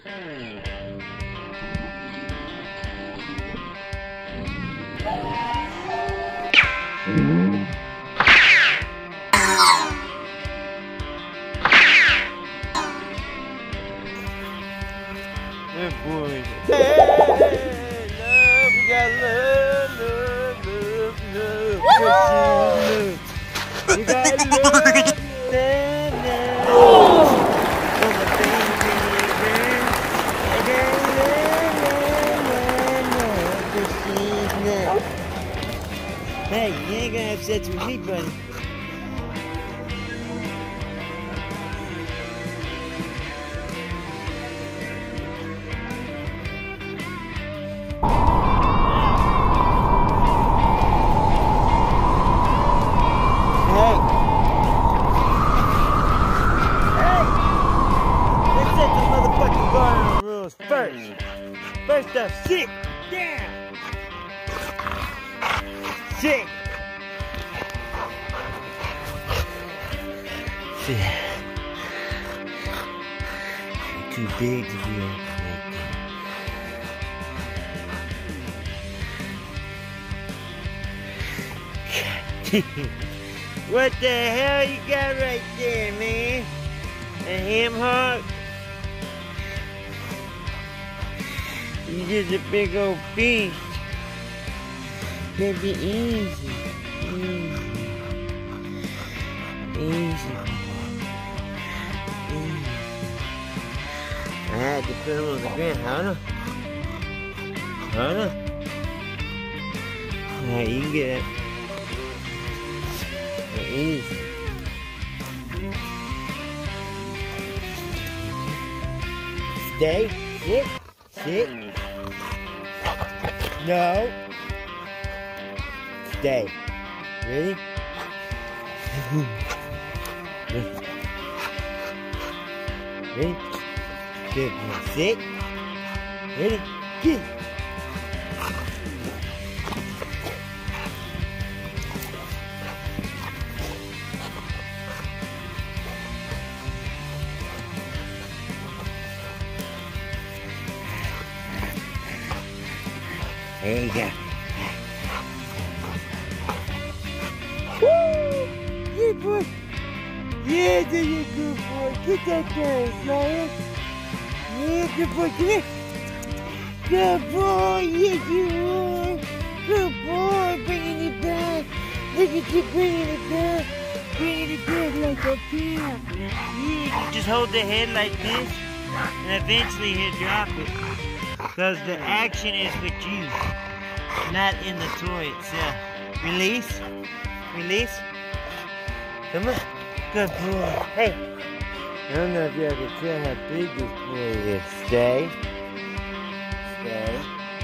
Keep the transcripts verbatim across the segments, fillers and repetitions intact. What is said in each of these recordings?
Good boy. Hey, love, we got love, love, love, love. We got love, love, love. For my baby, I got love, love, love, love. Hey, you ain't gonna have sex with me, buddy. First, first up, sit down. Sit. Sit. You're too big to be like that. What the hell you got right there, man? A ham hock? You just a big old beast. Baby, easy. Easy. Easy. Easy. I had to put him on the ground, huh? Huh? Alright, you can get it. Easy. Stay. Sit. Sit. No. Stay. Ready? Ready? Good. Now sit. Ready? Get. There you go. Woo! Yeah, boy. Yeah, there you good boy. Get that thing, Flyer. Yeah, good boy. Come here. Good boy. Yes, you are. Good boy. Bringing it back. Look at you bringing it back. Bringing it back like a pimp. Yeah, you just hold the head like this, and eventually he'll drop it. Because the action is with you, not in the toy itself. Release. Release. Come on. Good boy. Hey. I don't know if y'all can tell how big this boy is. Stay. Stay.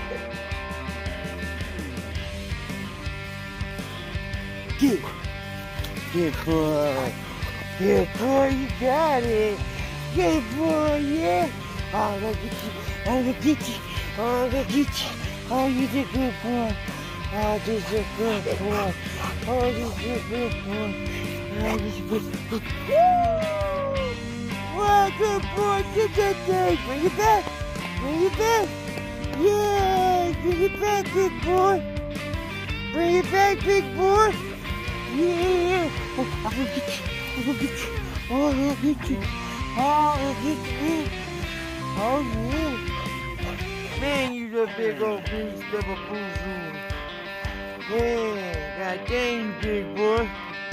Good. Good boy. Good boy, you got it. Good boy, yeah. Oh, look at you. Oh, look at you. Oh, look at you. Oh, you're a good boy. Oh, this is a good boy. Oh, this is a good boy. Oh, this is a good boy. Woo! Wow, good boy. Get that thing. Bring it back. Bring it back. Yeah. Bring it back, big boy. Bring it back, big boy. Yeah. Oh, I'm gonna get you. I'm gonna get you. Oh, I'm gonna get you. Oh, I'm gonna get you. Oh, yeah. Man, you the big old beast of a boo-zoo. Yeah, god dang you, big boy.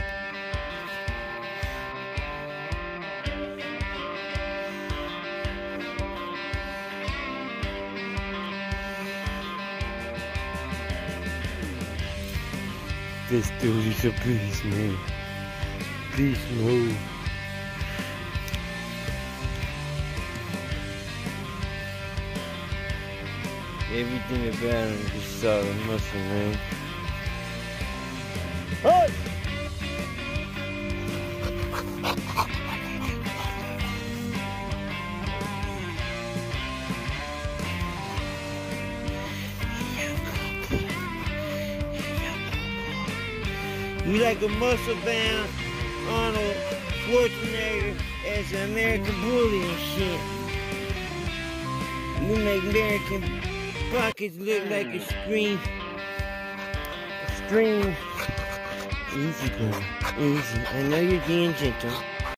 This dude is a beast, man. Beast mode. Everything about him is solid muscle, man. Hey! You like a muscle-bound Arnold Schwarzenegger as an American Bully and shit. You make American pockets look like a stream. A stream. Easy, girl. Easy. I know you're being gentle.